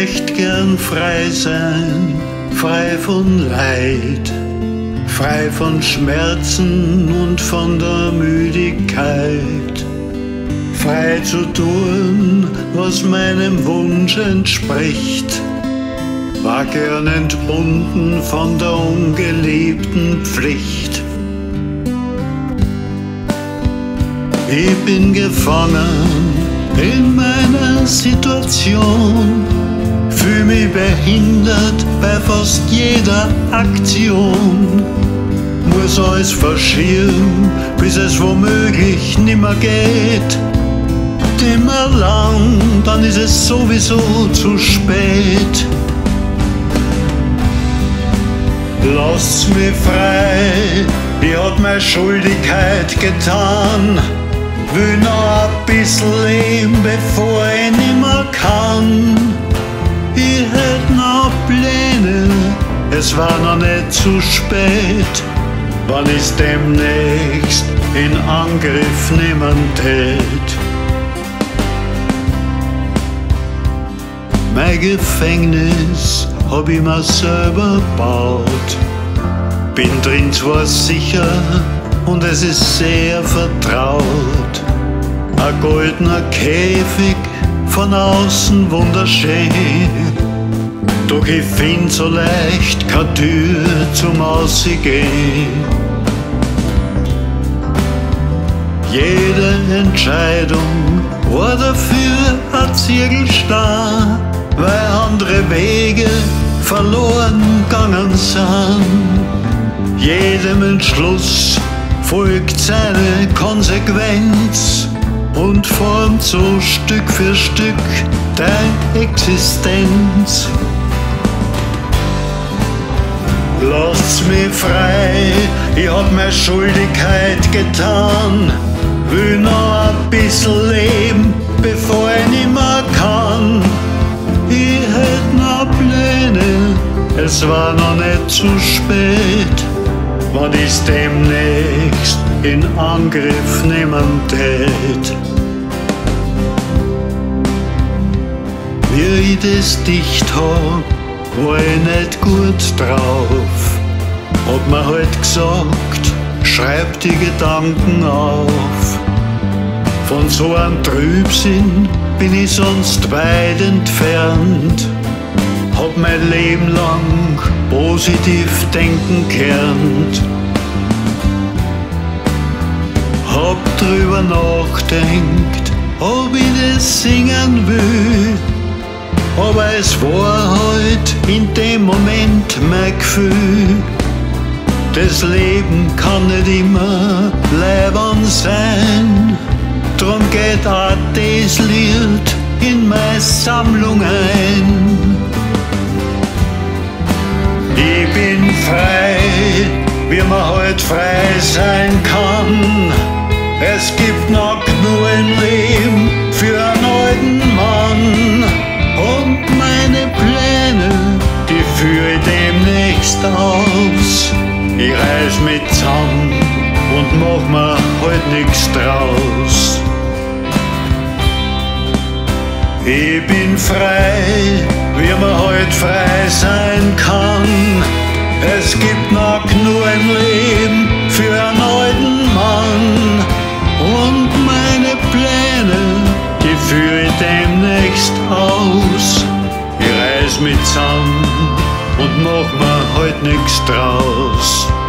möcht gern frei sein, frei von Leid, frei von Schmerzen und von der Müdigkeit, frei zu tun, was meinem Wunsch entspricht, war gern entbunden von der ungeliebten Pflicht. Ich bin gefangen in meiner Situation, fühl mich behindert bei fast jeder Aktion, muss alles verschieben, bis es womöglich nimmer geht. Nimmer lang, dann ist es sowieso zu spät. Lasst's mich frei, ich hab meine Schuldigkeit getan, will noch ein bisschen leben, bevor ich nimmer kann. Ich hätt noch Pläne, es war noch nicht zu spät, wann ich's demnächst in Angriff nehmen tät. Mein Gefängnis hab ich mir selber baut, bin drin zwar sicher und es ist sehr vertraut. Ein goldener Käfig, von außen wunderschön, doch ich find so leicht keine Tür zum Ausgehen. Jede Entscheidung war dafür ein Zirkelstein, weil andere Wege verloren gegangen sind. Jedem Entschluss folgt seine Konsequenz und formt so Stück für Stück deine Existenz. Lasst's mich frei, ich hab meine Schuldigkeit getan, will noch ein bisschen leben, bevor ich nimmer kann. Ich hätt noch Pläne, es war noch nicht zu spät, wann ich's demnächst in Angriff nehmen tät. Wie ich das dicht hab, war ich nicht gut drauf, hat mir halt gesagt, schreib die Gedanken auf. Von so einem Trübsinn bin ich sonst weit entfernt, hab mein Leben lang positiv denken gelernt, hab drüber nachdenkt, ob ich das singen will, aber es war halt in dem Moment mein Gefühl. Das Leben kann nicht immer leibend sein, drum geht auch das Lied in meine Sammlung ein. Ich bin frei, wie man halt frei sein kann. Es gibt noch genug ein Leben für einen alten Mann. Und meine Pläne, die führe ich demnächst aus. Ich reiß mich zusammen und mach mir halt nix draus. Ich bin frei, wie man halt frei sein kann. Es gibt noch genug ein Leben für einen alten Mann. Und meine Pläne, die führe ich demnächst aus. Ich reiß mich zusammen und mach mir halt nix draus.